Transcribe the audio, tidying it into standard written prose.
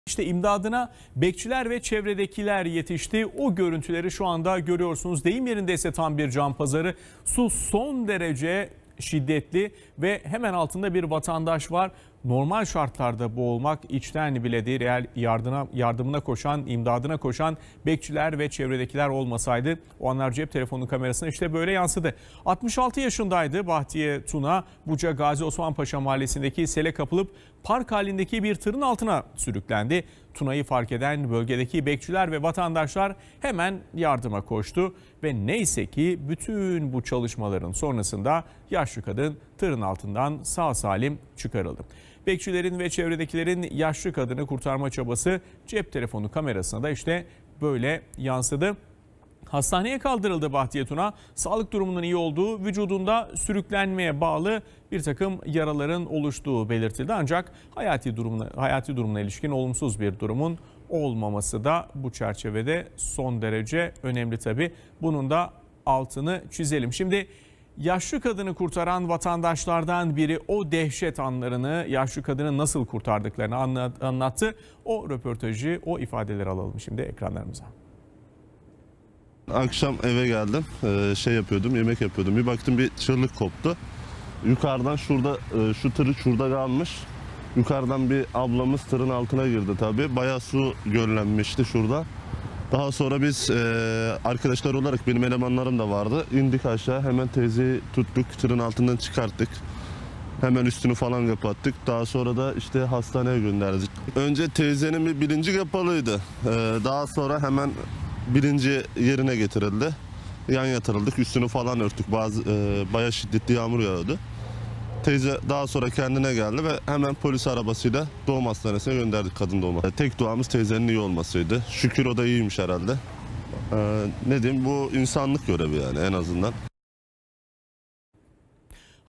İşte imdadına bekçiler ve çevredekiler yetişti. O görüntüleri şu anda görüyorsunuz. Deyim yerindeyse tam bir can pazarı. Su son derece şiddetli ve hemen altında bir vatandaş var. Normal şartlarda boğulmak içten bile değil. Eğer yardımına koşan, imdadına koşan bekçiler ve çevredekiler olmasaydı o anlar cep telefonu kamerasına işte böyle yansıdı. 66 yaşındaydı Bahtiye Tuna. Buca Gazi Osman Paşa mahallesindeki sele kapılıp park halindeki bir tırın altına sürüklendi. Tuna'yı fark eden bölgedeki bekçiler ve vatandaşlar hemen yardıma koştu. Ve neyse ki bütün bu çalışmaların sonrasında yaşlı kadın tırın altından sağ salim çıkarıldı. Bekçilerin ve çevredekilerin yaşlı kadını kurtarma çabası cep telefonu kamerasına da işte böyle yansıdı. Hastaneye kaldırıldı Bahtiye Tuna. Sağlık durumunun iyi olduğu, vücudunda sürüklenmeye bağlı bir takım yaraların oluştuğu belirtildi. Ancak hayati durumuna ilişkin olumsuz bir durumun olmaması da bu çerçevede son derece önemli tabii. Bunun da altını çizelim. Şimdi yaşlı kadını kurtaran vatandaşlardan biri o dehşet anlarını, yaşlı kadını nasıl kurtardıklarını anlattı. O röportajı, o ifadeleri alalım şimdi ekranlarımıza. Akşam eve geldim, yemek yapıyordum. Bir baktım bir çığlık koptu. Yukarıdan şurada, şu tırı şurada kalmış. Yukarıdan bir ablamız tırın altına girdi tabii. Bayağı su göllenmişti şurada. Daha sonra biz arkadaşlar olarak benim elemanlarım da vardı. İndik aşağı, hemen teyzeyi tuttuk, tırın altından çıkarttık. Hemen üstünü falan kapattık. Daha sonra da işte hastaneye gönderdik. Önce teyzenin bir bilinci kapalıydı. Daha sonra hemen bilinci yerine getirildi. Yan yatırıldık, üstünü falan örttük. Bayağı şiddetli yağmur yağıyordu. Teyze daha sonra kendine geldi ve hemen polis arabasıyla doğum hastanesine gönderdik, kadın doğuma. Tek duamız teyzenin iyi olmasıydı. Şükür o da iyiymiş herhalde. Ne diyeyim, bu insanlık görevi yani en azından.